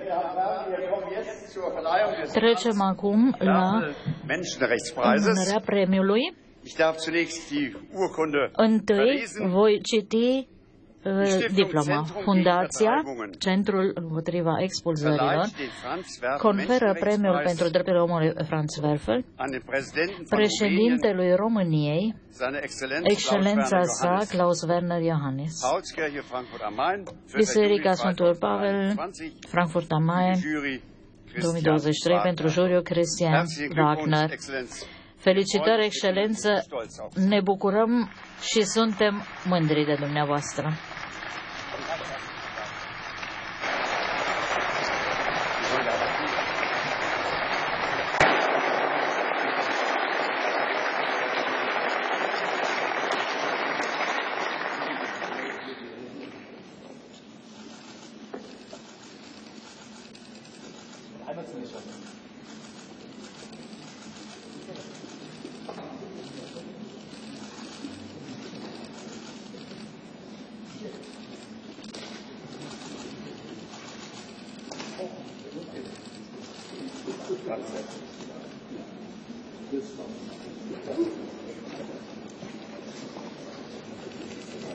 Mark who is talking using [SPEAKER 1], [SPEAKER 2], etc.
[SPEAKER 1] Trecem acum la înmânarea premiului. Întâi voi citi diploma. Fundația, Centrul împotriva expulzărilor, conferă premiul pentru drepturile omului Franz Werfel președintelui României, Excelența sa Klaus Werner Johannes, Biserica Sfântul Pavel, Frankfurt am Main, 2023, pentru juriul Christian Wagner. Felicitări, Excelență, ne bucurăm și suntem mândri de dumneavoastră.
[SPEAKER 2] Grazie.